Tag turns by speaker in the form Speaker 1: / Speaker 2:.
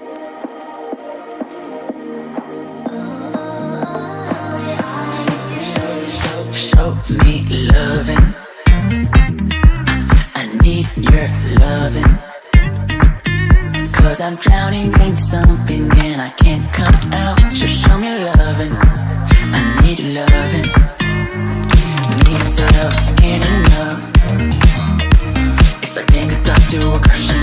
Speaker 1: Show me loving, I need your loving, 'cause I'm drowning in something and I can't come out. Just show me loving, I need loving. Need myself, ain't enough. It's like being a doctor or crushing